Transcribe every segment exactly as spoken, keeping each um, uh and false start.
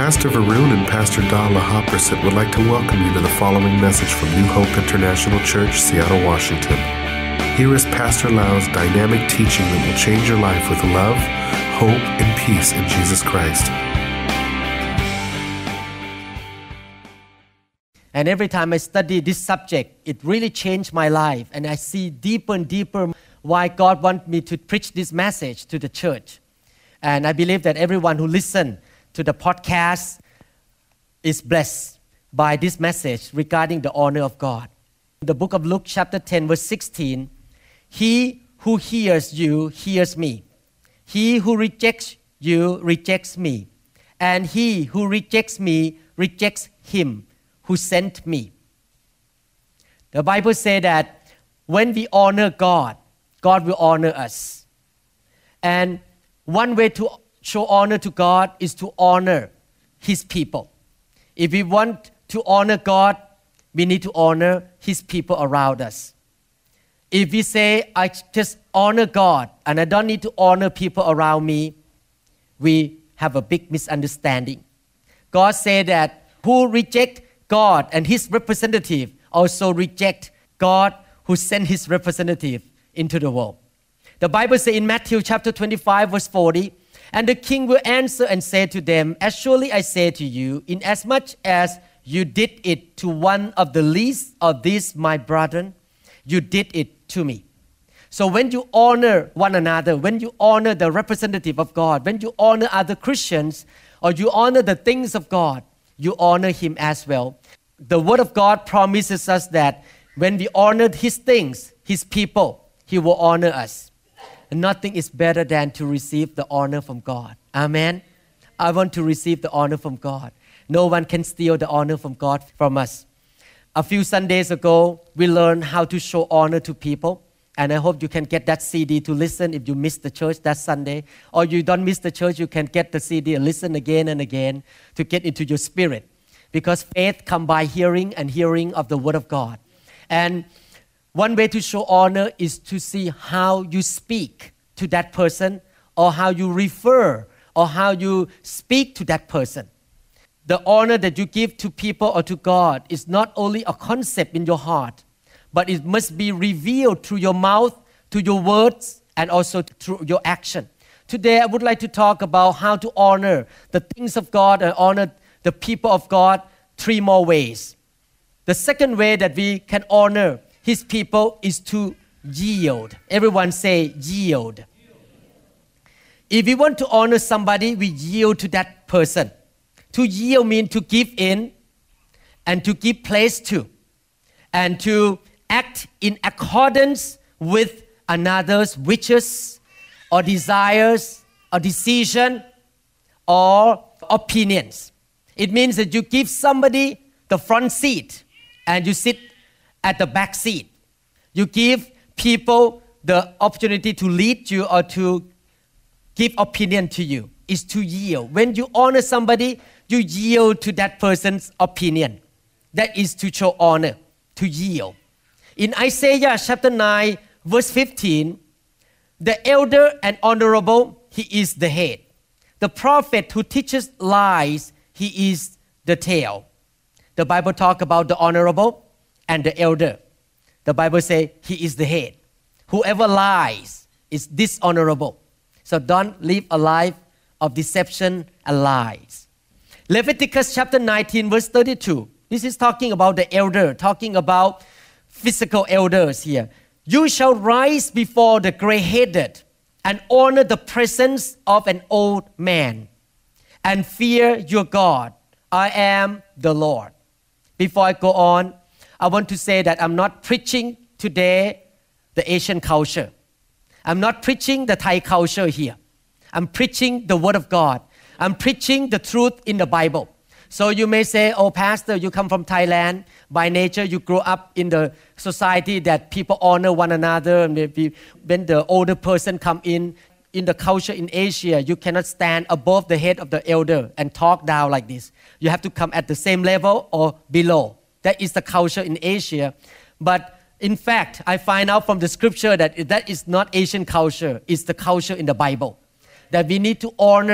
Pastor Varun and Pastor Dala Hopperset would like to welcome you to the following message from New Hope International Church, Seattle, Washington. Here is Pastor Lau's dynamic teaching that will change your life with love, hope, and peace in Jesus Christ. And every time I study this subject, it really changed my life. And I see deeper and deeper why God wants me to preach this message to the church. And I believe that everyone who listens to the podcast is blessed by this message regarding the honor of God. In the book of Luke chapter ten verse sixteen, he who hears you hears me. He who rejects you rejects me. And he who rejects me rejects him who sent me. The Bible says that when we honor God, God will honor us. And one way to show honor to God is to honor His people. If we want to honor God, we need to honor His people around us. If we say, I just honor God and I don't need to honor people around me, we have a big misunderstanding. God said that who reject God and His representative also reject God who sent His representative into the world. The Bible says in Matthew chapter twenty-five verse forty, and the king will answer and say to them, as surely I say to you, inasmuch as you did it to one of the least of these my brethren, you did it to me. So when you honor one another, when you honor the representative of God, when you honor other Christians, or you honor the things of God, you honor Him as well. The Word of God promises us that when we honor His things, His people, He will honor us. And nothing is better than to receive the honor from God. Amen. I want to receive the honor from God. No one can steal the honor from God from us. A few Sundays ago, we learned how to show honor to people. And I hope you can get that C D to listen if you missed the church that Sunday. Or you don't miss the church, you can get the C D and listen again and again to get into your spirit. Because faith comes by hearing and hearing of the Word of God. And one way to show honor is to see how you speak to that person or how you refer or how you speak to that person. The honor that you give to people or to God is not only a concept in your heart, but it must be revealed through your mouth, through your words, and also through your action. Today, I would like to talk about how to honor the things of God and honor the people of God three more ways. The second way that we can honor His people is to yield. Everyone say yield. If we want to honor somebody, we yield to that person. To yield means to give in and to give place to and to act in accordance with another's wishes or desires or decision or opinions. It means that you give somebody the front seat and you sit at the back seat. You give people the opportunity to lead you or to give opinion to you. Is to yield. When you honor somebody, you yield to that person's opinion. That is to show honor, to yield. In Isaiah chapter nine, verse fifteen, the elder and honorable, he is the head. The prophet who teaches lies, he is the tail. The Bible talks about the honorable and the elder. The Bible says he is the head. Whoever lies is dishonorable. So don't live a life of deception and lies. Leviticus chapter nineteen verse thirty-two. This is talking about the elder, talking about physical elders here. You shall rise before the gray-headed and honor the presence of an old man and fear your God. I am the Lord. Before I go on, I want to say that I'm not preaching today the Asian culture. I'm not preaching the Thai culture here. I'm preaching the Word of God. I'm preaching the truth in the Bible. So you may say, oh, Pastor, you come from Thailand. By nature, you grew up in the society that people honor one another. And maybe when the older person come in, in the culture in Asia, you cannot stand above the head of the elder and talk down like this. You have to come at the same level or below. That is the culture in Asia. But in fact, I find out from the scripture that that is not Asian culture. It's the culture in the Bible. That we need to honor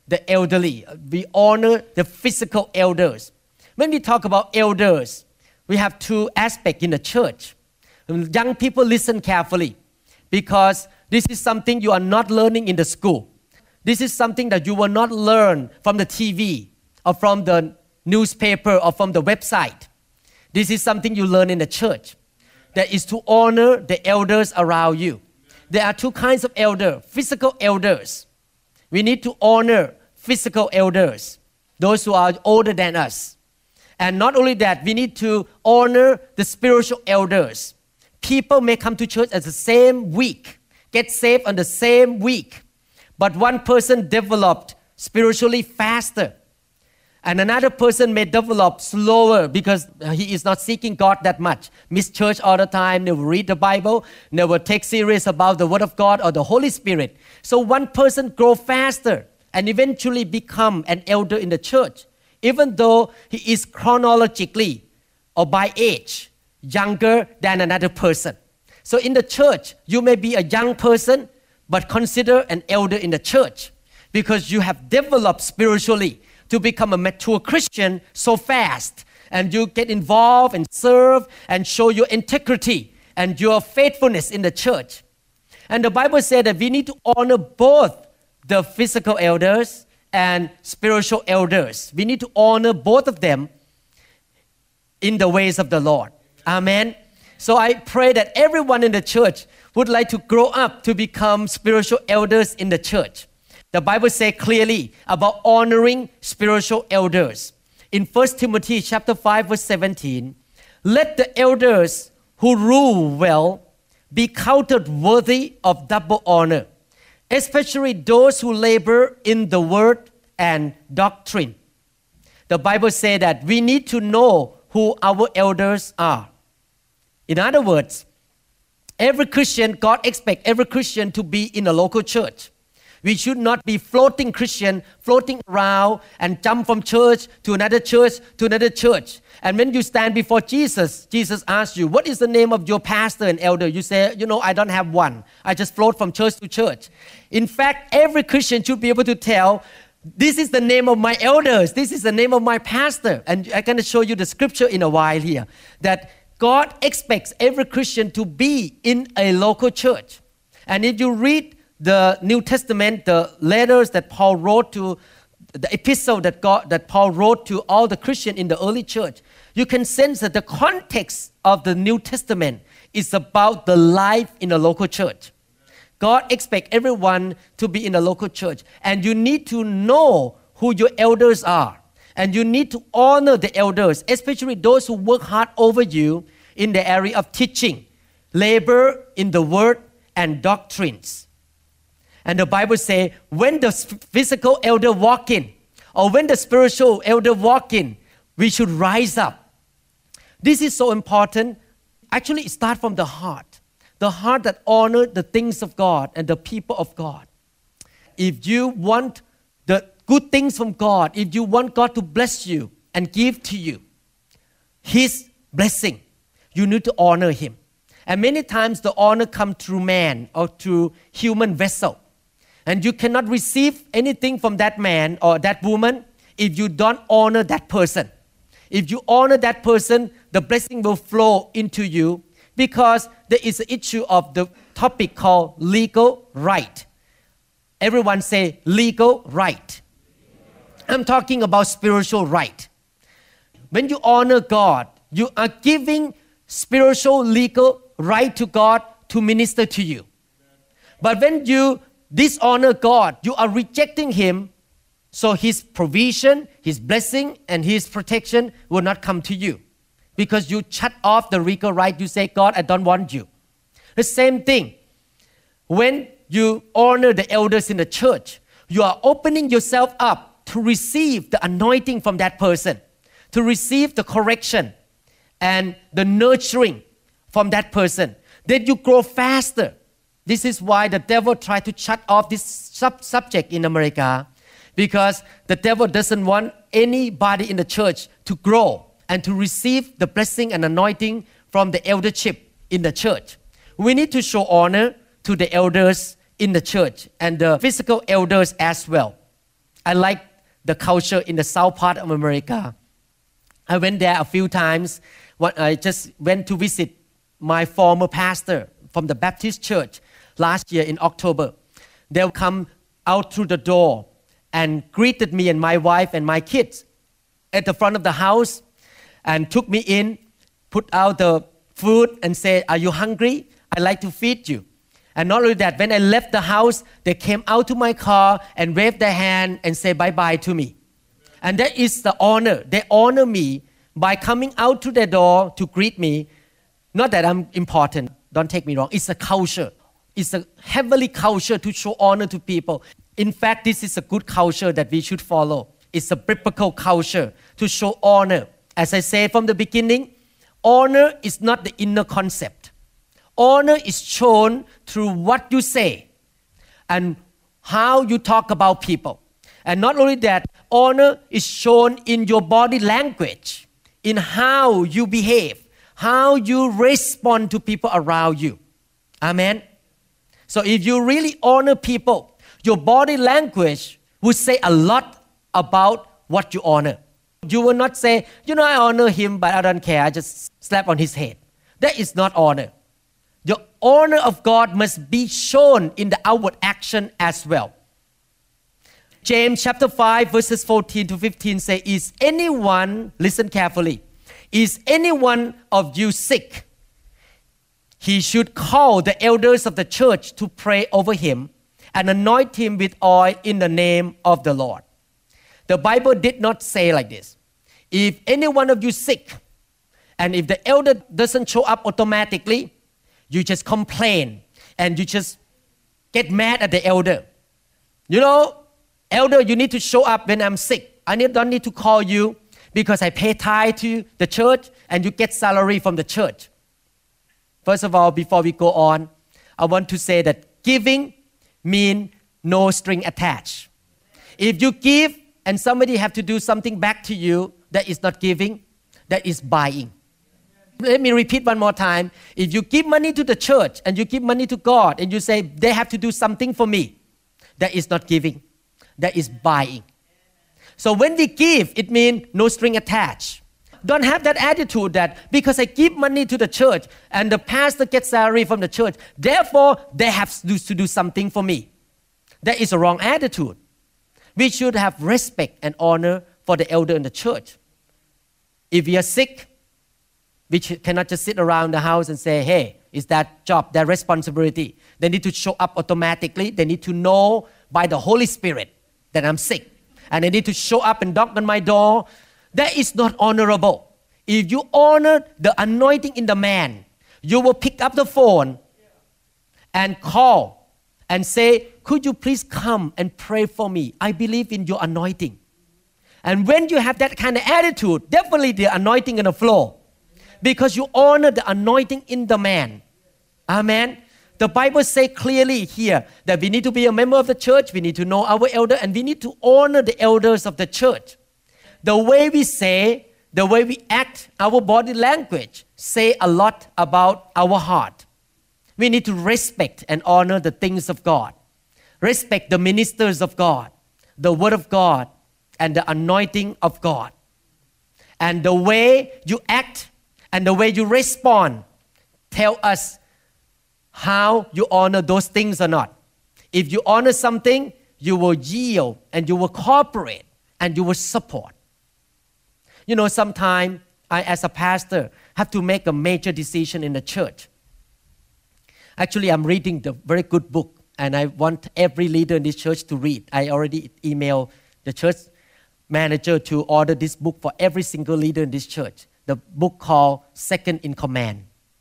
the elderly. We honor the physical elders. When we talk about elders, we have two aspects in the church. Young people, listen carefully, because this is something you are not learning in the school. This is something that you will not learn from the T V or from the newspaper or from the website. This is something you learn in the church. That is to honor the elders around you. There are two kinds of elders. Physical elders. We need to honor physical elders, those who are older than us. And not only that, we need to honor the spiritual elders. People may come to church at the same week, get saved on the same week, but one person developed spiritually faster, and another person may develop slower because he is not seeking God that much. Miss church all the time, never read the Bible, never take serious about the Word of God or the Holy Spirit. So one person grow faster and eventually become an elder in the church, even though he is chronologically or by age younger than another person. So in the church, you may be a young person, but consider an elder in the church because you have developed spiritually to become a mature Christian so fast, and you get involved and serve and show your integrity and your faithfulness in the church. And the Bible said that we need to honor both the physical elders and spiritual elders. We need to honor both of them in the ways of the Lord. Amen. So I pray that everyone in the church would like to grow up to become spiritual elders in the church. The Bible says clearly about honoring spiritual elders. In First Timothy chapter five verse seventeen, let the elders who rule well be counted worthy of double honor, especially those who labor in the word and doctrine. The Bible says that we need to know who our elders are. In other words, every Christian, God expects every Christian to be in a local church. We should not be floating Christian, floating around and jump from church to another church to another church. And when you stand before Jesus, Jesus asks you, what is the name of your pastor and elder? You say, you know, I don't have one. I just float from church to church. In fact, every Christian should be able to tell, this is the name of my elders. This is the name of my pastor. And I'm going to show you the scripture in a while here, that God expects every Christian to be in a local church. And if you read the New Testament, the letters that Paul wrote to, the epistle that God, that Paul wrote to all the Christians in the early church, you can sense that the context of the New Testament is about the life in a local church. God expects everyone to be in a local church, and you need to know who your elders are, and you need to honor the elders, especially those who work hard over you in the area of teaching, labor in the word and doctrines. And the Bible says, when the physical elder walk in, or when the spiritual elder walk in, we should rise up. This is so important. Actually, it starts from the heart. The heart that honors the things of God and the people of God. If you want the good things from God, if you want God to bless you and give to you His blessing, you need to honor Him. And many times the honor comes through man or through human vessel. And you cannot receive anything from that man or that woman if you don't honor that person. If you honor that person, the blessing will flow into you, because there is an issue of the topic called legal right. Everyone say legal right. I'm talking about spiritual right. When you honor God, you are giving spiritual legal right to God to minister to you. But when you dishonor God, you are rejecting Him, so His provision, His blessing, and His protection will not come to you, because you shut off the legal right. You say, God, I don't want you. The same thing, when you honor the elders in the church, you are opening yourself up to receive the anointing from that person, to receive the correction and the nurturing from that person. Then you grow faster. This is why the devil tried to shut off this sub- subject in America, because the devil doesn't want anybody in the church to grow and to receive the blessing and anointing from the eldership in the church. We need to show honor to the elders in the church and the physical elders as well. I like the culture in the south part of America. I went there a few times. I just went to visit my former pastor from the Baptist church last year in October. They'll come out through the door and greeted me and my wife and my kids at the front of the house and took me in, put out the food and said, "Are you hungry? I'd like to feed you." And not only that, when I left the house, they came out to my car and waved their hand and said bye-bye to me. And that is the honor. They honor me by coming out to their door to greet me. Not that I'm important, don't take me wrong. It's a culture. It's a heavenly culture to show honor to people. In fact, this is a good culture that we should follow. It's a biblical culture to show honor. As I said from the beginning, honor is not the inner concept. Honor is shown through what you say and how you talk about people. And not only that, honor is shown in your body language, in how you behave, how you respond to people around you. Amen. So if you really honor people, your body language will say a lot about what you honor. You will not say, you know, I honor him, but I don't care. I just slap on his head. That is not honor. The honor of God must be shown in the outward action as well. James chapter five verses fourteen to fifteen say, is anyone, listen carefully, is anyone of you sick? He should call the elders of the church to pray over him and anoint him with oil in the name of the Lord. The Bible did not say like this. If any one of you sick, and if the elder doesn't show up automatically, you just complain and you just get mad at the elder. You know, elder, you need to show up when I'm sick. I need, don't need to call you because I pay tithe to the church and you get salary from the church. First of all, before we go on, I want to say that giving means no string attached. If you give and somebody have to do something back to you, that is not giving, that is buying. Let me repeat one more time. If you give money to the church and you give money to God and you say they have to do something for me, that is not giving, that is buying. So when we give, it means no string attached. Don't have that attitude that because I give money to the church and the pastor gets salary from the church, therefore they have to do something for me. That is a wrong attitude. We should have respect and honor for the elder in the church. If we are sick, we cannot just sit around the house and say, hey, it's that job, that responsibility. They need to show up automatically. They need to know by the Holy Spirit that I'm sick. And they need to show up and knock on my door. That is not honorable. If you honor the anointing in the man, you will pick up the phone and call and say, could you please come and pray for me? I believe in your anointing. And when you have that kind of attitude, definitely the anointing going to flow. Because you honor the anointing in the man. Amen. The Bible says clearly here that we need to be a member of the church, we need to know our elder, and we need to honor the elders of the church. The way we say, the way we act, our body language say a lot about our heart. We need to respect and honor the things of God. Respect the ministers of God, the word of God, and the anointing of God. And the way you act and the way you respond tell us how you honor those things or not. If you honor something, you will yield and you will cooperate and you will support. You know, sometimes I, as a pastor, have to make a major decision in the church. Actually, I'm reading the very good book and I want every leader in this church to read. I already emailed the church manager to order this book for every single leader in this church. The book called Second in Command.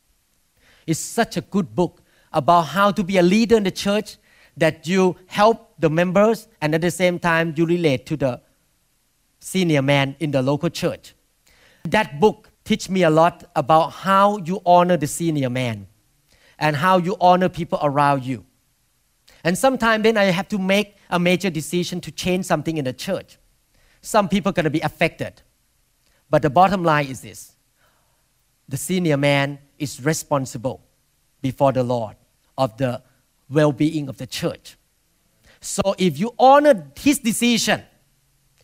It's such a good book about how to be a leader in the church, that you help the members and at the same time you relate to the senior man in the local church. That book teach me a lot about how you honor the senior man and how you honor people around you. And sometimes then I have to make a major decision to change something in the church. Some people are going to be affected. But the bottom line is this. The senior man is responsible before the Lord of the well-being of the church. So if you honor his decision,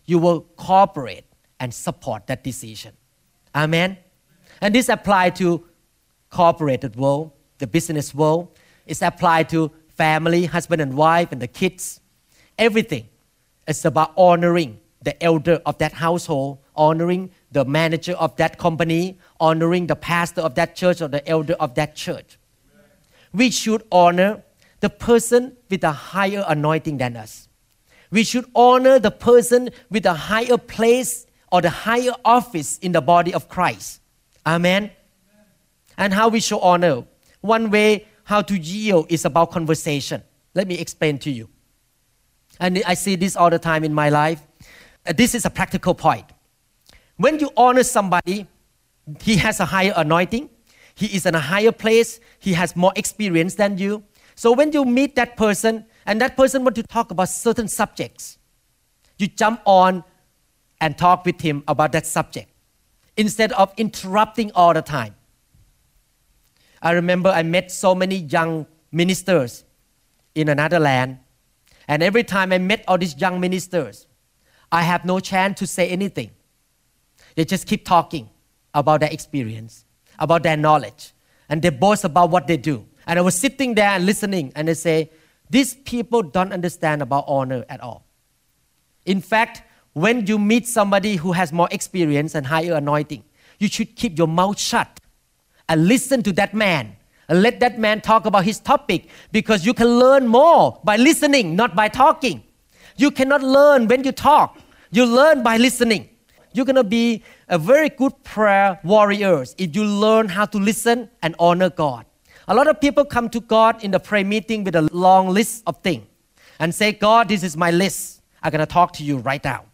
you will cooperate and support that decision. Amen. And this applies to corporate world, the business world. It's applied to family, husband and wife, and the kids. Everything. It's about honoring the elder of that household, honoring the manager of that company, honoring the pastor of that church or the elder of that church. Amen. We should honor the person with a higher anointing than us. We should honor the person with a higher place or the higher office in the body of Christ. Amen. Amen. And how we should honor. One way how to yield is about conversation. Let me explain to you. And I see this all the time in my life. Uh, this is a practical point. When you honor somebody, he has a higher anointing. He is in a higher place. He has more experience than you. So when you meet that person and that person wants to talk about certain subjects, you jump on and talk with him about that subject instead of interrupting all the time. I remember I met so many young ministers in another land, and every time I met all these young ministers, I have no chance to say anything. They just keep talking about their experience, about their knowledge, and they boast about what they do. And I was sitting there and listening, and they say, these people don't understand about honor at all. In fact, when you meet somebody who has more experience and higher anointing, you should keep your mouth shut and listen to that man and let that man talk about his topic, because you can learn more by listening, not by talking. You cannot learn when you talk. You learn by listening. You're going to be a very good prayer warrior if you learn how to listen and honor God. A lot of people come to God in the prayer meeting with a long list of things and say, God, this is my list. I'm going to talk to you right now.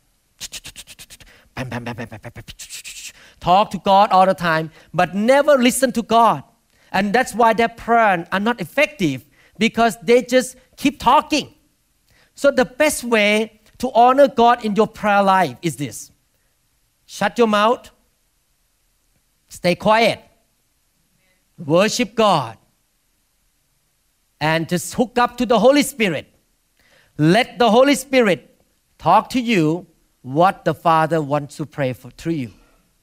Talk to God all the time, but never listen to God. And that's why their prayers are not effective, because they just keep talking. So the best way to honor God in your prayer life is this. Shut your mouth. Stay quiet. Worship God. And just hook up to the Holy Spirit. Let the Holy Spirit talk to you what the Father wants to pray for through you.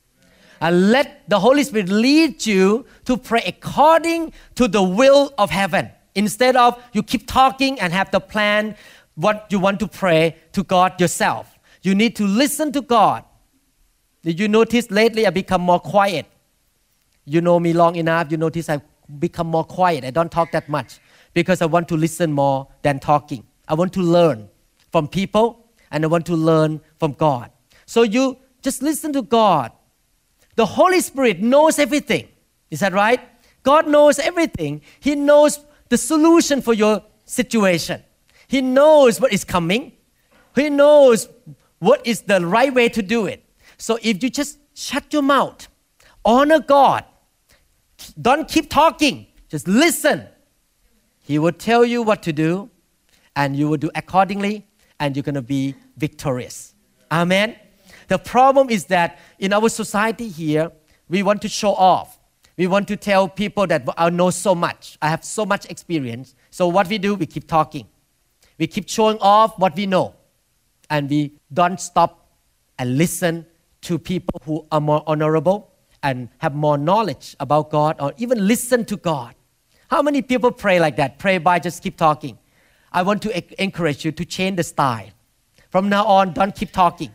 And let the Holy Spirit lead you to pray according to the will of heaven. Instead of you keep talking and have the plan what you want to pray to God yourself. You need to listen to God. Did you notice lately I become more quiet? You know me long enough, you notice I become more quiet. I don't talk that much because I want to listen more than talking. I want to learn from people and I want to learn from God. So you just listen to God. The Holy Spirit knows everything. Is that right? God knows everything. He knows the solution for your situation. He knows what is coming. He knows what is the right way to do it. So if you just shut your mouth, honor God, don't keep talking, just listen. He will tell you what to do, and you will do accordingly, and you're going to be victorious. Amen. The problem is that in our society here, we want to show off. We want to tell people that I know so much. I have so much experience. So what we do, we keep talking. We keep showing off what we know. And we don't stop and listen to people who are more honorable and have more knowledge about God, or even listen to God. How many people pray like that? Pray by just keep talking. I want to e- encourage you to change the style. From now on, don't keep talking.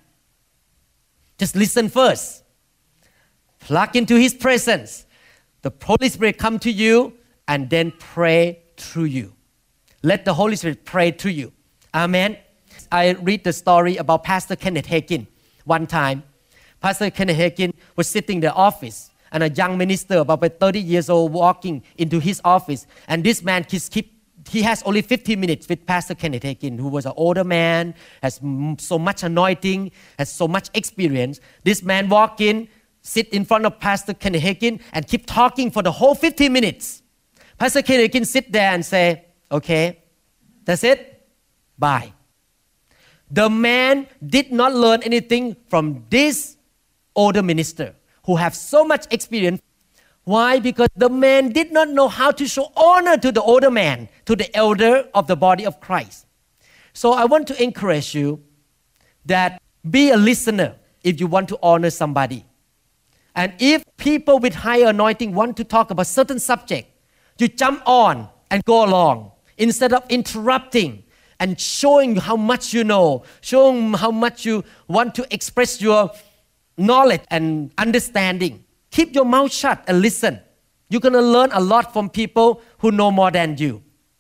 Just listen first. Plug into His presence. The Holy Spirit come to you and then pray through you. Let the Holy Spirit pray through you. Amen. I read the story about Pastor Kenneth Hagin. One time, Pastor Kenneth Hagin was sitting in the office, and a young minister, about thirty years old, walking into his office. And this man, he, keep, he has only fifteen minutes with Pastor Kenneth Hagin, who was an older man, has so much anointing, has so much experience. This man walk in, sit in front of Pastor Kenneth Hagin, and keep talking for the whole fifteen minutes. Pastor Kenneth Hagin sit there and say, okay, that's it, bye. The man did not learn anything from this older minister who have so much experience. Why? Because the man did not know how to show honor to the older man, to the elder of the body of Christ. So I want to encourage you that Be a listener if you want to honor somebody. And if people with higher anointing want to talk about certain subject, you jump on and go along instead of interrupting and showing how much you know, showing how much you want to express your knowledge and understanding. Keep your mouth shut and listen. You're going to learn a lot from people who know more than you.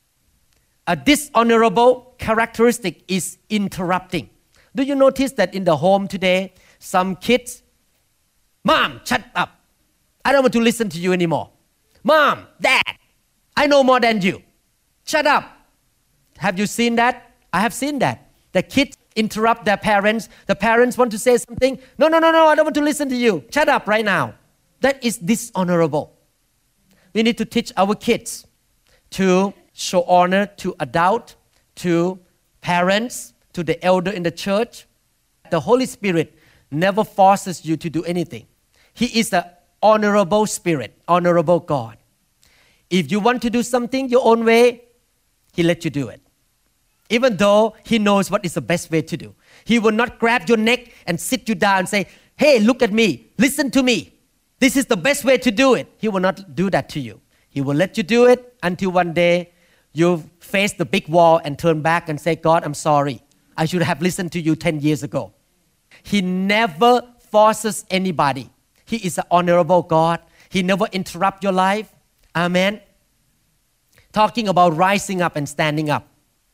A dishonorable characteristic is interrupting. Do you notice that in the home today, some kids, Mom, shut up. I don't want to listen to you anymore. Mom, Dad, I know more than you. Shut up. Have you seen that? I have seen that. The kids interrupt their parents. The parents want to say something. No, no, no, no, I don't want to listen to you. Shut up right now. That is dishonorable. We need to teach our kids to show honor to adult, to parents, to the elder in the church. The Holy Spirit never forces you to do anything. He is the honorable Spirit, honorable God. If you want to do something your own way, He let you do it. Even though He knows what is the best way to do. He will not grab your neck and sit you down and say, hey, look at me, listen to me. This is the best way to do it. He will not do that to you. He will let you do it until one day you face the big wall and turn back and say, God, I'm sorry. I should have listened to you ten years ago. He never forces anybody. He is an honorable God. He never interrupts your life. Amen. Talking about rising up and standing up.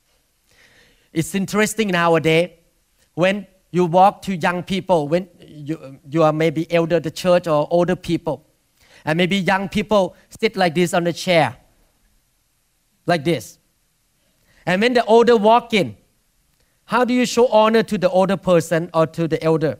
It's interesting nowadays when you walk to young people, when you, you are maybe elder the church or older people, and maybe young people sit like this on the chair, like this. And when the older walk in, how do you show honor to the older person or to the elder?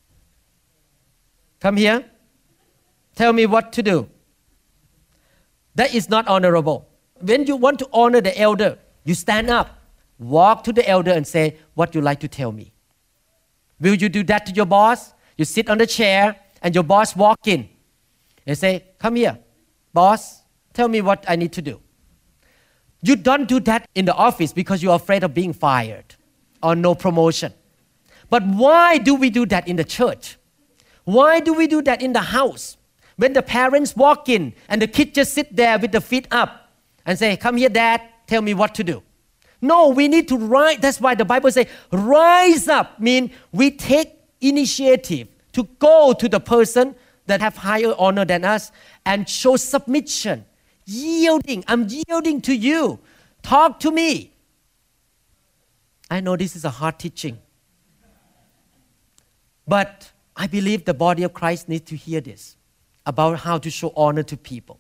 Come here. Tell me what to do. That is not honorable. When you want to honor the elder, you stand up, walk to the elder and say, what you like to tell me. Will you do that to your boss? You sit on the chair and your boss walk in and say, come here, boss, tell me what I need to do. You don't do that in the office because you're afraid of being fired or no promotion. But why do we do that in the church? Why do we do that in the house? When the parents walk in and the kids just sit there with the feet up and say, come here, Dad, tell me what to do. No, we need to rise. That's why the Bible says, rise up, means we take initiative to go to the person that have higher honor than us and show submission, yielding. I'm yielding to you. Talk to me. I know this is a hard teaching, but I believe the body of Christ needs to hear this about how to show honor to people.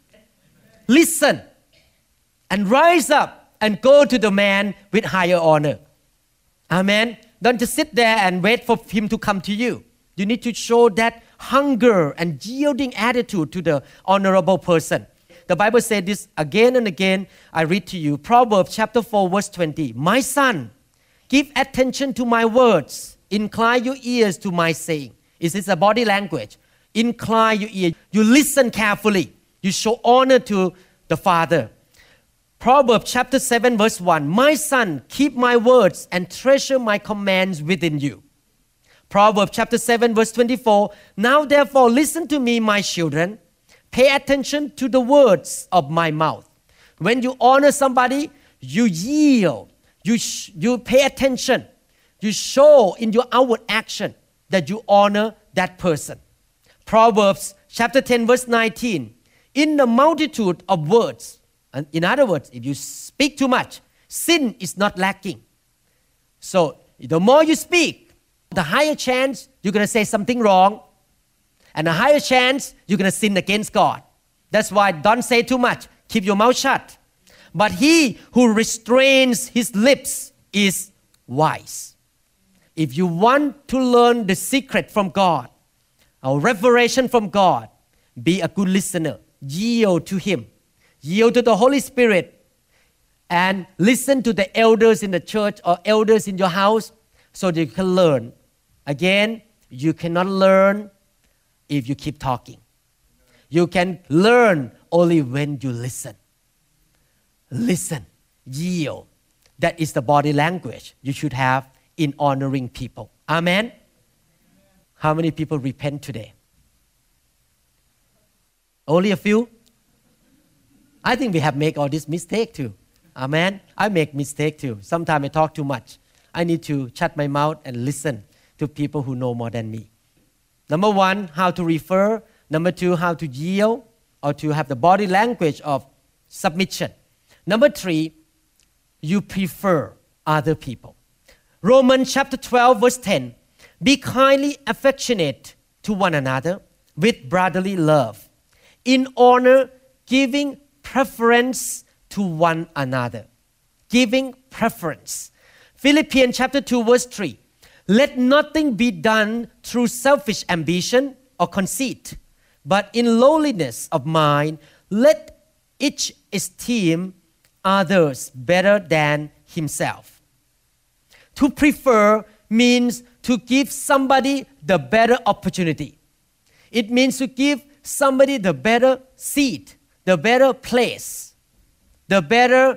Listen and rise up and go to the man with higher honor. Amen. Don't just sit there and wait for him to come to you. You need to show that hunger and yielding attitude to the honorable person. The Bible said this again and again. I read to you Proverbs chapter four verse twenty. My son, give attention to my words. Incline your ears to my saying. Is this a body language? Incline your ear. You listen carefully. You show honor to the Father. Proverbs chapter seven verse one. My son, keep my words and treasure my commands within you. Proverbs chapter seven verse twenty-four. Now therefore listen to me, my children. Pay attention to the words of my mouth. When you honor somebody, you yield. You, sh- you pay attention. You show in your outward action that you honor that person. Proverbs chapter ten verse nineteen. In the multitude of words, and in other words, if you speak too much, sin is not lacking. So the more you speak, the higher chance you're going to say something wrong, and the higher chance you're going to sin against God. That's why don't say too much. Keep your mouth shut. But he who restrains his lips is wise. If you want to learn the secret from God, or revelation from God, be a good listener. Yield to Him. Yield to the Holy Spirit. And listen to the elders in the church or elders in your house so that you can learn. Again, you cannot learn if you keep talking. You can learn only when you listen. Listen. Yield. That is the body language you should have in honoring people. Amen? How many people repent today? Only a few? I think we have made all this mistake too. Amen? I make mistake too. Sometimes I talk too much. I need to shut my mouth and listen to people who know more than me. Number one, how to refer. Number two, how to yield or to have the body language of submission. Number three, you prefer other people. Romans chapter twelve verse ten. Be kindly affectionate to one another with brotherly love, in honor, giving preference to one another. Giving preference. Philippians chapter two verse three. Let nothing be done through selfish ambition or conceit, but in lowliness of mind, let each esteem others better than himself. To prefer means to give somebody the better opportunity. It means to give somebody the better seat, the better place, the better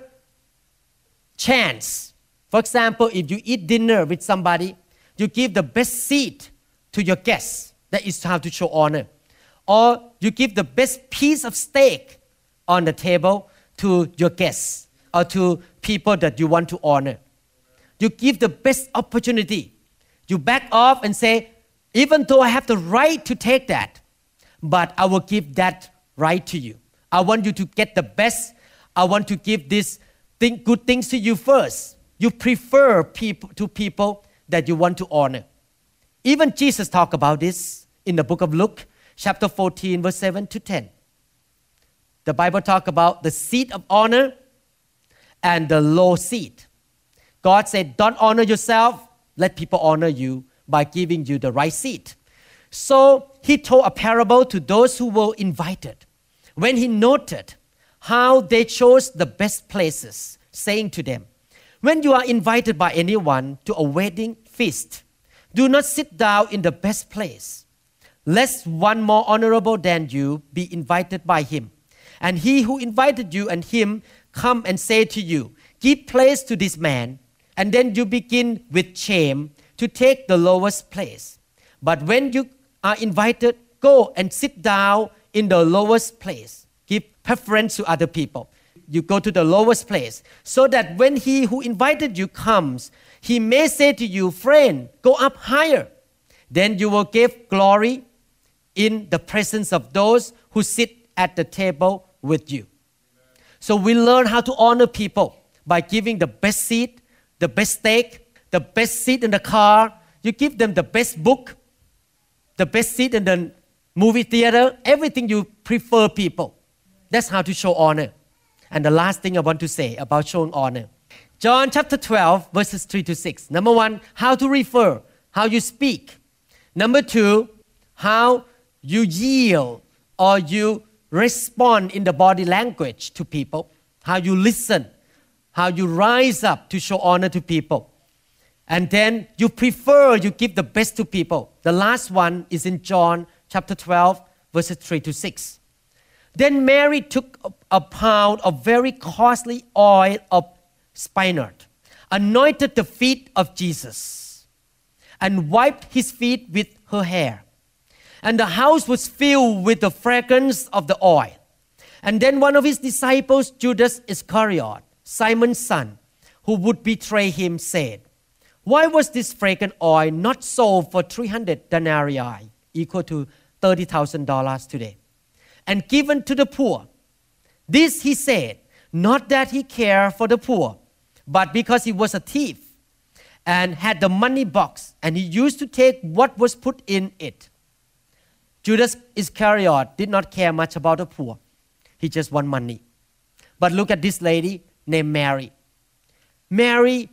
chance. For example, if you eat dinner with somebody, you give the best seat to your guests. That is how to show honor. Or you give the best piece of steak on the table to your guests or to people that you want to honor. You give the best opportunity. You back off and say, even though I have the right to take that, but I will give that right to you. I want you to get the best. I want to give these thing, good things to you first. You prefer people to people that you want to honor. Even Jesus talked about this in the book of Luke, chapter fourteen, verse seven to ten. The Bible talks about the seat of honor and the low seat. God said, don't honor yourself, let people honor you by giving you the right seat. So he told a parable to those who were invited. When he noted how they chose the best places, saying to them, when you are invited by anyone to a wedding feast, do not sit down in the best place, lest one more honorable than you be invited by him. And he who invited you and him come and say to you, give place to this man, and then you begin with shame to take the lowest place. But when you are invited, go and sit down in the lowest place. Give preference to other people. You go to the lowest place, so that when he who invited you comes, he may say to you, friend, go up higher. Then you will give glory in the presence of those who sit at the table with you. So we learn how to honor people by giving the best seat, the best steak, the best seat in the car. You give them the best book, the best seat in the movie theater, everything you prefer people. That's how to show honor. And the last thing I want to say about showing honor. John chapter twelve, verses three to six. Number one, how to refer, how you speak. Number two, how you yield or you respond in the body language to people. How you listen, how you rise up to show honor to people. And then you prefer, you give the best to people. The last one is in John chapter twelve, verses three to six. Then Mary took a pound of very costly oil of spikenard, anointed the feet of Jesus, and wiped his feet with her hair. And the house was filled with the fragrance of the oil. And then one of his disciples, Judas Iscariot, Simon's son, who would betray him, said, why was this fragrant oil not sold for three hundred denarii, equal to thirty thousand dollars today, and given to the poor? This he said, not that he cared for the poor, but because he was a thief and had the money box, and he used to take what was put in it. Judas Iscariot did not care much about the poor. He just wanted money. But look at this lady named Mary. Mary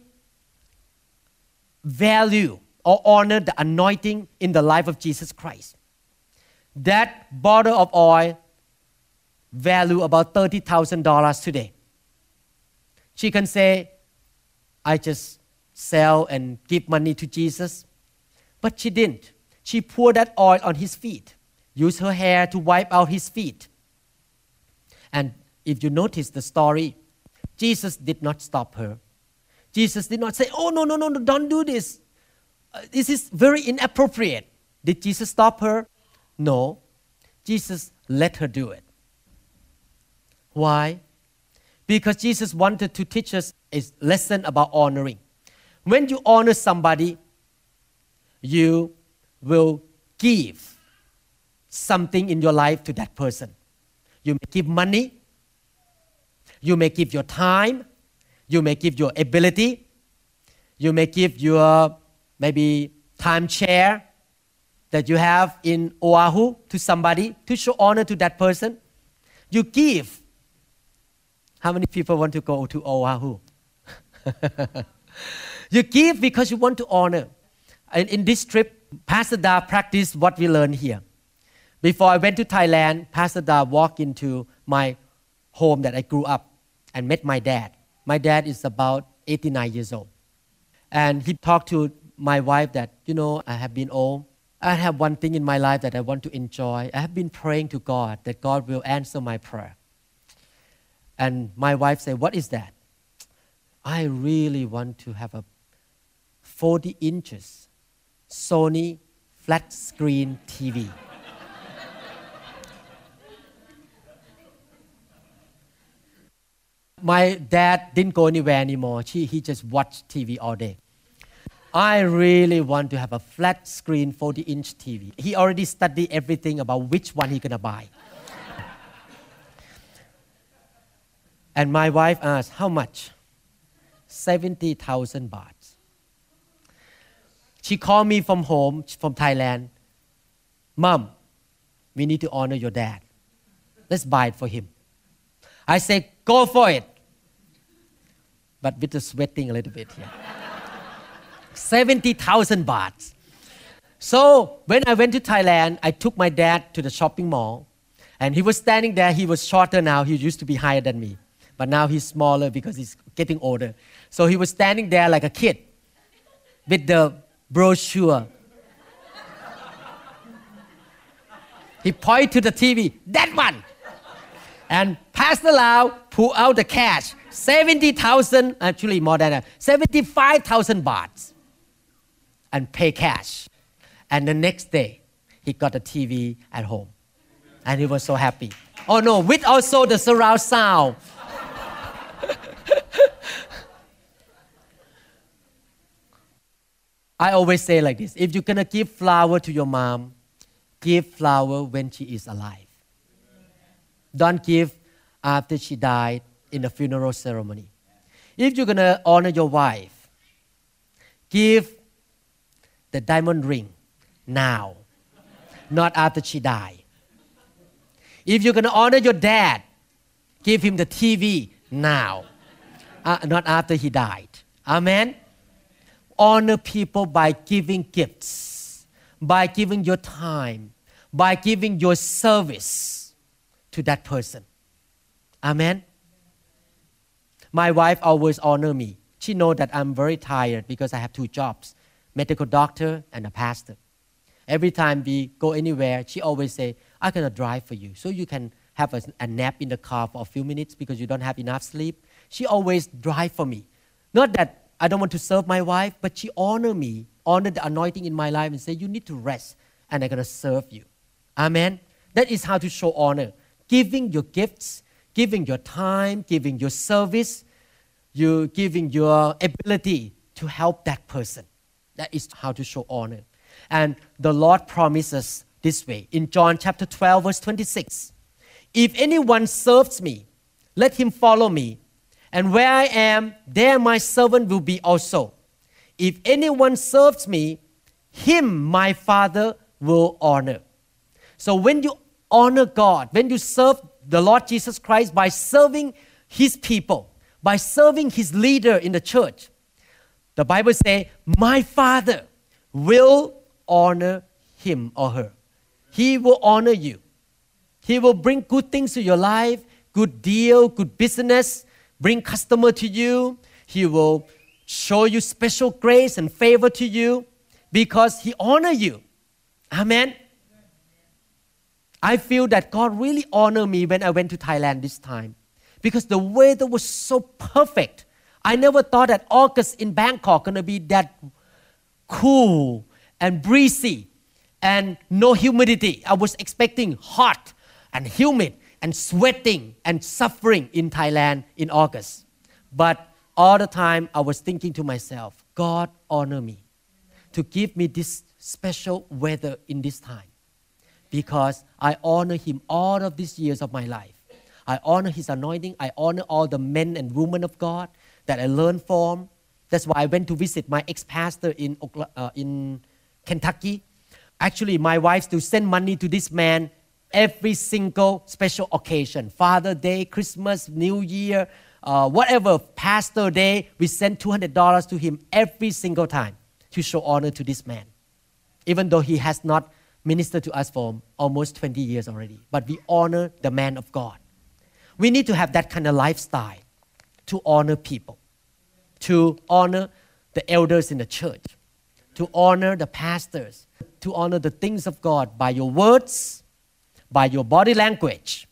valued or honored the anointing in the life of Jesus Christ. That bottle of oil value about thirty thousand dollars today. She can say, I just sell and give money to Jesus. But she didn't. She poured that oil on his feet, used her hair to wipe out his feet. And if you notice the story, Jesus did not stop her. Jesus did not say, oh, no, no, no, no, don't do this. this is very inappropriate. Did Jesus stop her? No. Jesus let her do it. Why? Because Jesus wanted to teach us a lesson about honoring. When you honor somebody, you will give something in your life to that person. You may give money, you may give your time, you may give your ability, you may give your maybe timeshare that you have in Oahu to somebody to show honor to that person. You give. How many people want to go to Oahu? You give because you want to honor. And in this trip, Pastor Da practiced what we learned here. Before I went to Thailand, Pastor Da walked into my home that I grew up and met my dad. My dad is about eighty-nine years old. And he talked to my wife that, you know, I have been old. I have one thing in my life that I want to enjoy. I have been praying to God that God will answer my prayer. And my wife said, what is that? I really want to have a forty inches Sony flat screen T V. My dad didn't go anywhere anymore. He, he just watched T V all day. I really want to have a flat screen forty inch T V. He already studied everything about which one he's going to buy. And my wife asked, how much? seventy thousand baht. She called me from home, from Thailand. Mom, we need to honor your dad. Let's buy it for him. I said, go for it. But with the sweating a little bit here. seventy thousand baht. So when I went to Thailand, I took my dad to the shopping mall. And he was standing there. He was shorter now. He used to be higher than me. But now he's smaller because he's getting older. So he was standing there like a kid with the brochure. He pointed to the T V, that one. And Pastor Lau pulled out the cash, seventy thousand, actually more than that, seventy-five thousand baht, and pay cash. And the next day, he got a T V at home. And he was so happy. Oh no, with also the surround sound. I always say like this, if you're going to give flower to your mom, give flower when she is alive. Don't give after she died in the funeral ceremony. If you're going to honor your wife, give the diamond ring now, not after she died. If you're going to honor your dad, give him the T V now, uh, not after he died. Amen? Honor people by giving gifts, by giving your time, by giving your service to that person. Amen? My wife always honors me. She knows that I'm very tired because I have two jobs, medical doctor and a pastor. Every time we go anywhere, she always say, I'm going to drive for you so you can have a, a nap in the car for a few minutes because you don't have enough sleep. She always drive for me. Not that I don't want to serve my wife, but she honor me, honor the anointing in my life and say, you need to rest and I'm going to serve you. Amen? That is how to show honor. Giving your gifts, giving your time, giving your service, you giving your ability to help that person. That is how to show honor. And the Lord promises this way in John chapter twelve, verse twenty-six. If anyone serves me, let him follow me. And where I am, there my servant will be also. If anyone serves me, him my Father will honor. So when you honor God, when you serve the Lord Jesus Christ by serving His people, by serving His leader in the church, the Bible says, my Father will honor him or her. He will honor you. He will bring good things to your life, good deal, good business, bring customer to you. He will show you special grace and favor to you because He honor you. Amen. I feel that God really honored me when I went to Thailand this time because the weather was so perfect. I never thought that August in Bangkok gonna be that cool and breezy and no humidity. I was expecting hot and humid and sweating and suffering in Thailand in August. But all the time I was thinking to myself, God honor me to give me this special weather in this time, because I honor Him all of these years of my life. I honor His anointing. I honor all the men and women of God that I learned from. That's why I went to visit my ex-pastor in, uh, in Kentucky. Actually, my wife still send money to this man every single special occasion. Father Day, Christmas, New Year, uh, whatever, Pastor Day, we send two hundred dollars to him every single time to show honor to this man. Even though he has not ministered to us for almost twenty years already. But we honor the man of God. We need to have that kind of lifestyle to honor people, to honor the elders in the church, to honor the pastors, to honor the things of God by your words, by your body language,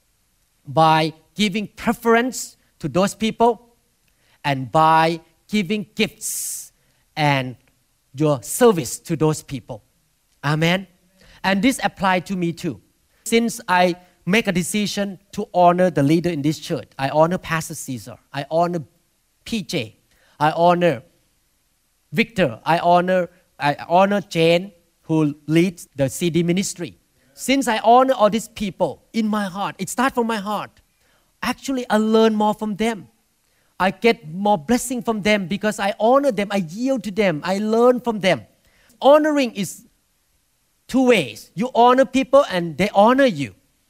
by giving preference to those people, and by giving gifts and your service to those people. Amen. And this applied to me too. Since I make a decision to honor the leader in this church, I honor Pastor Caesar, I honor P J, I honor Victor, I honor I honor Jane, who leads the C D ministry. Since I honor all these people in my heart, it starts from my heart. Actually, I learn more from them. I get more blessing from them because I honor them, I yield to them, I learn from them. Honoring is two ways. You honor people and they honor you.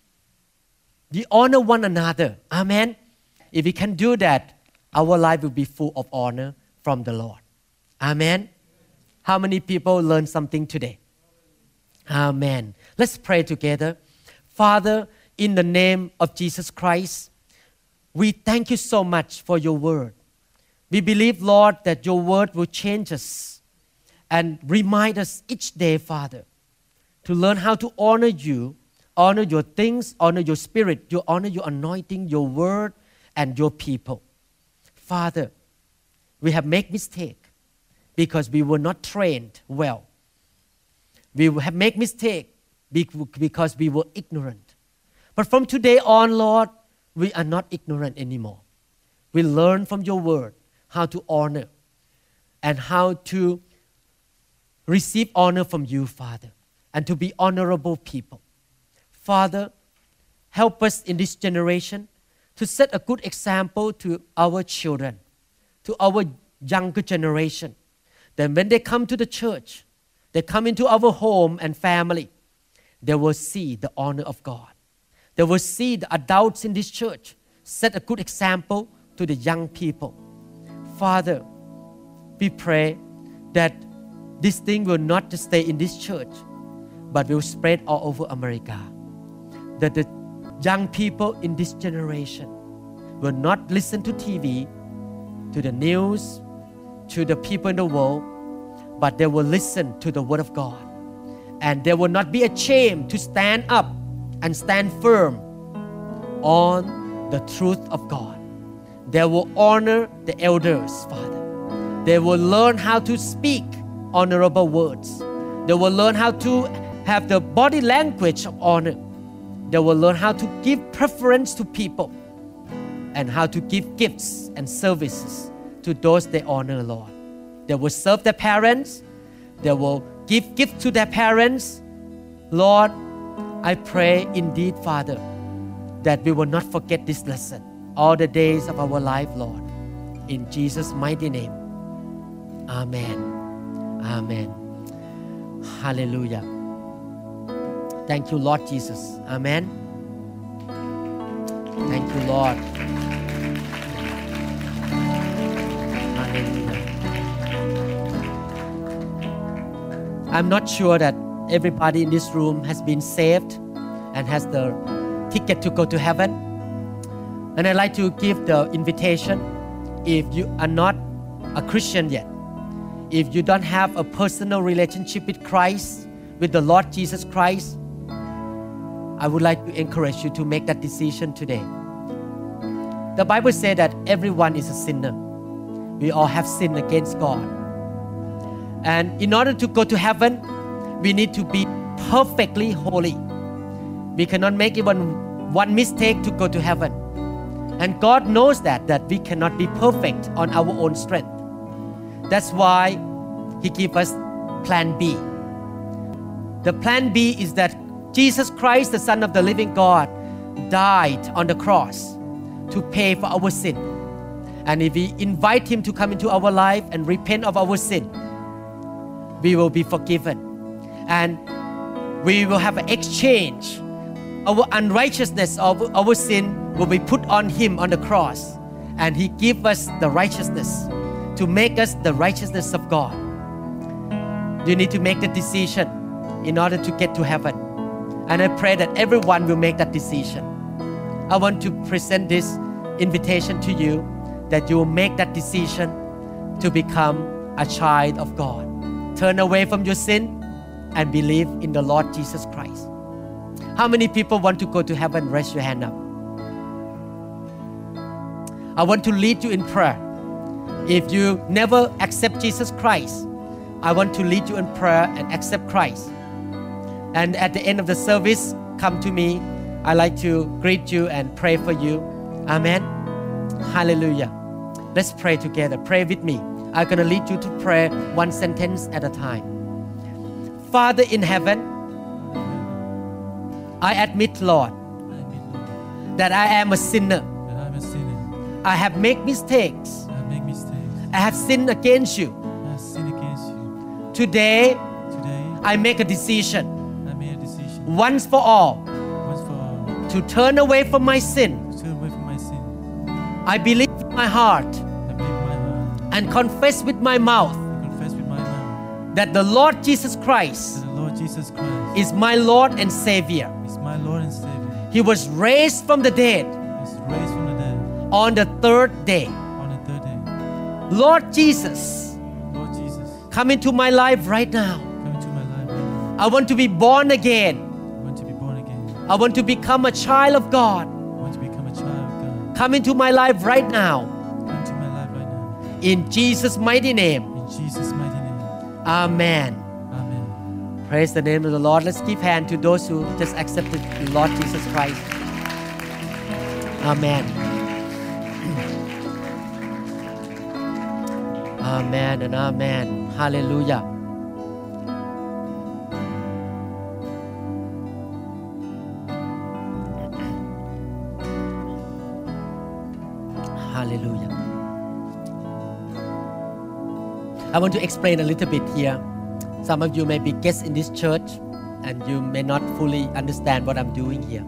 You honor one another. Amen. If we can do that, our life will be full of honor from the Lord. Amen. How many people learned something today? Amen. Let's pray together. Father, in the name of Jesus Christ, we thank you so much for your word. We believe, Lord, that your word will change us and remind us each day, Father, to learn how to honor you, honor your things, honor your spirit, you honor your anointing, your word, and your people. Father, we have made mistake because we were not trained well. We have made mistake because we were ignorant. But from today on, Lord, we are not ignorant anymore. We learn from your word how to honor and how to receive honor from you, Father, and to be honorable people. Father, help us in this generation to set a good example to our children, to our younger generation. Then when they come to the church, they come into our home and family, they will see the honor of God. They will see the adults in this church set a good example to the young people. Father, we pray that this thing will not just stay in this church, but will spread all over America. That the young people in this generation will not listen to T V, to the news, to the people in the world, but they will listen to the Word of God. And they will not be ashamed to stand up and stand firm on the truth of God. They will honor the elders, Father. They will learn how to speak honorable words. They will learn how to have the body language of honor. They will learn how to give preference to people and how to give gifts and services to those they honor, Lord. They will serve their parents. They will give gifts to their parents. Lord, I pray indeed, Father, that we will not forget this lesson all the days of our life, Lord. In Jesus' mighty name. Amen. Amen. Hallelujah. Thank you, Lord Jesus. Amen. Thank you, Lord. Hallelujah. I'm not sure that everybody in this room has been saved and has the ticket to go to heaven. And I'd like to give the invitation. If you are not a Christian yet, if you don't have a personal relationship with Christ, with the Lord Jesus Christ, I would like to encourage you to make that decision today. The Bible says that everyone is a sinner. We all have sinned against God. And in order to go to heaven, we need to be perfectly holy. We cannot make even one mistake to go to heaven. And God knows that, that we cannot be perfect on our own strength. That's why He gave us plan B. The plan B is that Jesus Christ, the Son of the living God, died on the cross to pay for our sin. And if we invite Him to come into our life and repent of our sin, we will be forgiven. And we will have an exchange. Our unrighteousness of our sin will be put on Him on the cross. And He gives us the righteousness to make us the righteousness of God. You need to make the decision in order to get to heaven. And I pray that everyone will make that decision. I want to present this invitation to you that you will make that decision to become a child of God. Turn away from your sin and believe in the Lord Jesus Christ. How many people want to go to heaven? Raise your hand up. I want to lead you in prayer. If you never accept Jesus Christ, I want to lead you in prayer and accept Christ. And at the end of the service, come to me. I like to greet you and pray for you. Amen. Hallelujah. Let's pray together. Pray with me. I'm going to lead you to pray one sentence at a time. Father in heaven, I admit, Lord, that I am a sinner. I have made mistakes. I have sinned against you. Today, I make a decision once for all to turn away from my sin. I believe in my heart and confess with my mouth that the Lord Jesus Christ is my Lord and Savior. He was raised from the dead on the third day. Lord Jesus, come into my life right now. I want to be born again. I want to become a child of God. Come into my life right now. In Jesus' mighty name. Amen. Praise the name of the Lord. Let's give hand to those who just accepted the Lord Jesus Christ. Amen. Amen and amen. Hallelujah. Hallelujah. I want to explain a little bit here. Some of you may be guests in this church and you may not fully understand what I'm doing here.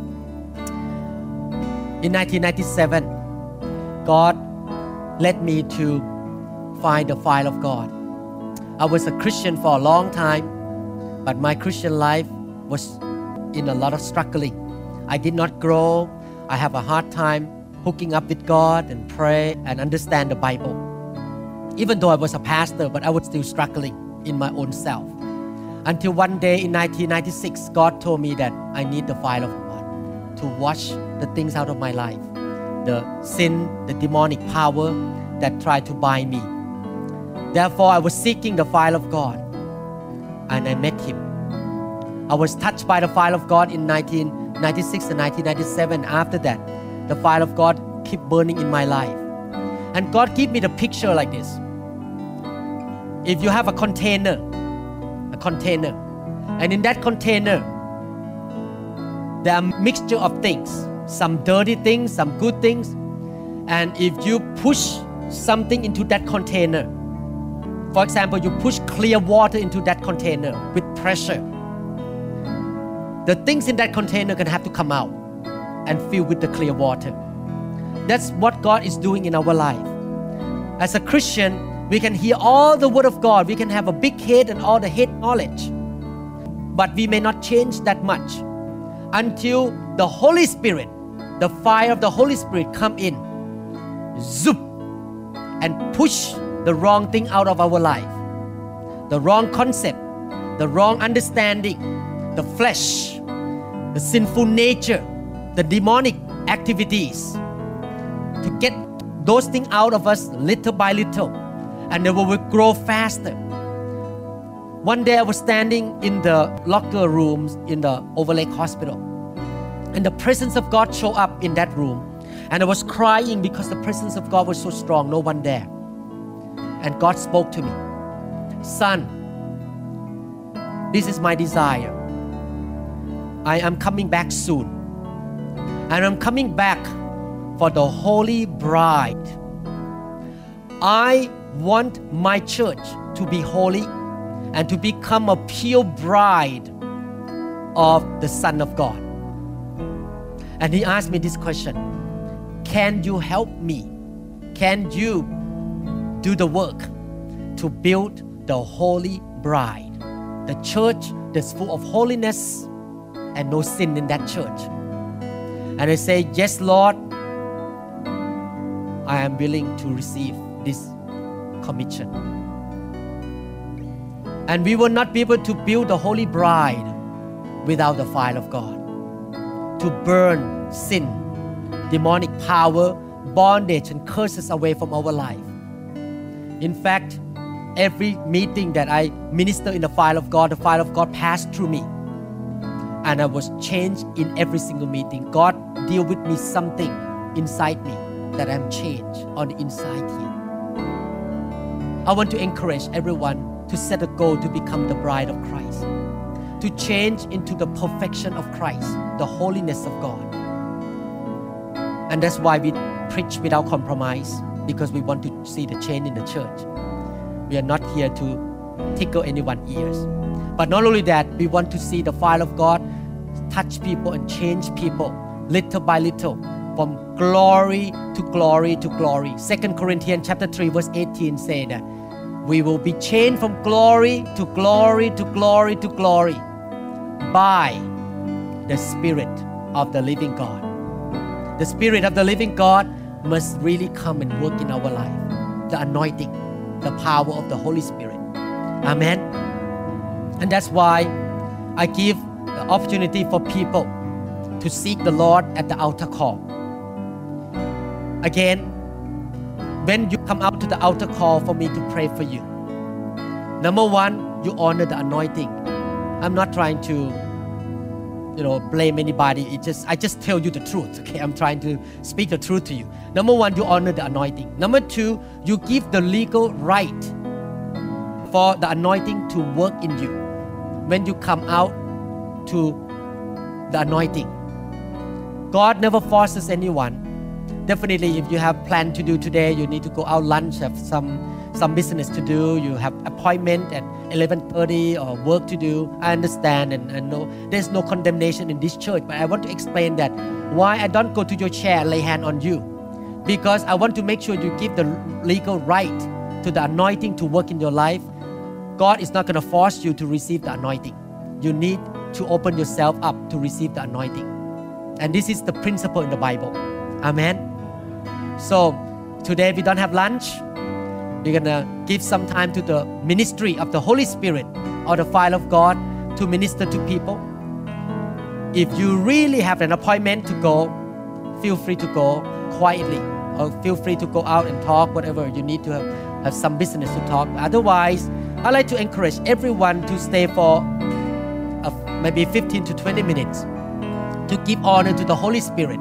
In nineteen ninety-seven, God led me to find the file of God. I was a Christian for a long time, but my Christian life was in a lot of struggling. I did not grow. I have a hard time hooking up with God and pray and understand the Bible. Even though I was a pastor, but I was still struggling in my own self. Until one day in nineteen ninety-six, God told me that I need the fire of God to wash the things out of my life, the sin, the demonic power that tried to bind me. Therefore, I was seeking the fire of God, and I met Him. I was touched by the fire of God in nineteen ninety-six and nineteen ninety-seven. After that, the fire of God kept burning in my life. And God gave me the picture like this. If you have a container, a container, and in that container, there are a mixture of things, some dirty things, some good things. And if you push something into that container, for example, you push clear water into that container with pressure, the things in that container can have to come out and fill with the clear water. That's what God is doing in our life. As a Christian, we can hear all the word of God. We can have a big head and all the head knowledge. But we may not change that much until the Holy Spirit, the fire of the Holy Spirit come in, zoop, and push the wrong thing out of our life. The wrong concept, the wrong understanding, the flesh, the sinful nature, the demonic activities, to get those things out of us little by little, and they will grow faster. One day I was standing in the locker rooms in the Overlake Hospital, and the presence of God showed up in that room, and I was crying because the presence of God was so strong, no one there. And God spoke to me, son, this is my desire. I am coming back soon, and I'm coming back for the holy bride. I want my church to be holy and to become a pure bride of the Son of God. And he asked me this question, can you help me? Can you do the work to build the holy bride? The church that's full of holiness and no sin in that church. And I say, yes, Lord, I am willing to receive this commission. And we will not be able to build the holy bride without the fire of God, to burn sin, demonic power, bondage, and curses away from our life. In fact, every meeting that I minister in the fire of God, the fire of God passed through me. And I was changed in every single meeting. God deal with me something inside me that I'm changed on the inside here. I want to encourage everyone to set a goal to become the bride of Christ, to change into the perfection of Christ, the holiness of God. And that's why we preach without compromise, because we want to see the change in the church. We are not here to tickle anyone's ears. But not only that, we want to see the fire of God touch people and change people little by little, from glory to glory to glory. Second Corinthians chapter three verse eighteen say that we will be changed from glory to glory to glory to glory by the Spirit of the living God. The Spirit of the living God must really come and work in our life. The anointing, the power of the Holy Spirit. Amen. And that's why I give the opportunity for people to seek the Lord at the altar call. Again, when you come out to the altar call for me to pray for you, number one, you honor the anointing. I'm not trying to, you know, blame anybody. It just I just tell you the truth. Okay, I'm trying to speak the truth to you. Number one, you honor the anointing. Number two, you give the legal right for the anointing to work in you. When you come out to the anointing, God never forces anyone. Definitely, if you have plan to do today, you need to go out lunch, have some some business to do, you have appointment at eleven thirty or work to do. I understand and, and know there's no condemnation in this church, but I want to explain that why I don't go to your chair and lay hand on you, because I want to make sure you give the legal right to the anointing to work in your life. God is not going to force you to receive the anointing. You need to open yourself up to receive the anointing. And this is the principle in the Bible. Amen. So today we don't have lunch. We're going to give some time to the ministry of the Holy Spirit or the fire of God to minister to people. If you really have an appointment to go, feel free to go quietly, or feel free to go out and talk, whatever you need to have, have some business to talk. Otherwise, I like to encourage everyone to stay for uh, maybe fifteen to twenty minutes to give honor to the Holy Spirit.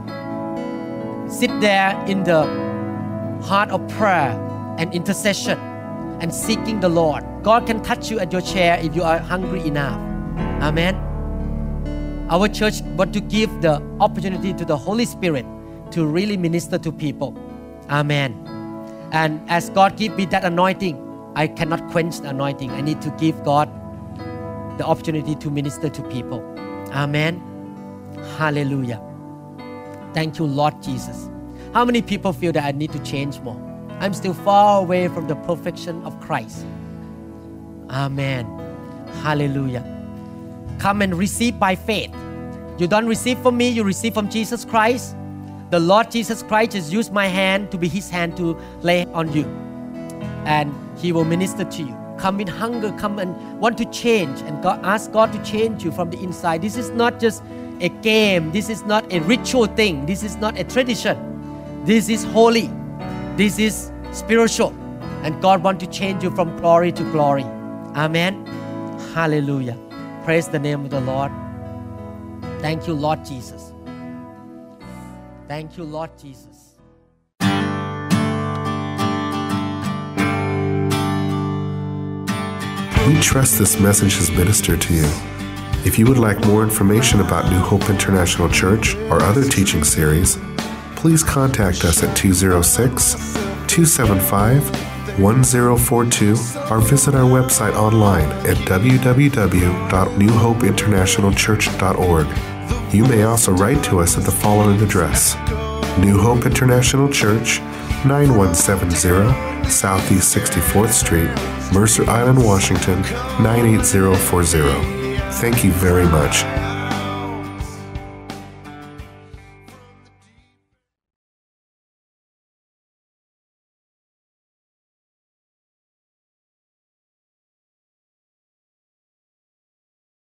Sit there in the heart of prayer and intercession and seeking the Lord. God can touch you at your chair if you are hungry enough. Amen. Our church wants to give the opportunity to the Holy Spirit to really minister to people. Amen. And as God gives me that anointing, I cannot quench the anointing. I need to give God the opportunity to minister to people. Amen. Hallelujah. Thank you, Lord Jesus. How many people feel that I need to change more? I'm still far away from the perfection of Christ. Amen. Hallelujah. Come and receive by faith. You don't receive from me, you receive from Jesus Christ. The Lord Jesus Christ just used my hand to be His hand to lay on you. And He will minister to you. Come in hunger, come and want to change. And God, ask God to change you from the inside. This is not just a game. This is not a ritual thing. This is not a tradition. This is holy. This is spiritual. And God wants to change you from glory to glory. Amen. Hallelujah. Praise the name of the Lord. Thank you, Lord Jesus. Thank you, Lord Jesus. We trust this message has ministered to you. If you would like more information about New Hope International Church or other teaching series, please contact us at two oh six, two seven five, one oh four two or visit our website online at w w w dot new hope international church dot org. You may also write to us at the following address: New Hope International Church, nine one seven zero Southeast sixty-fourth Street, Mercer Island, Washington, nine eight zero four zero. Thank you very much.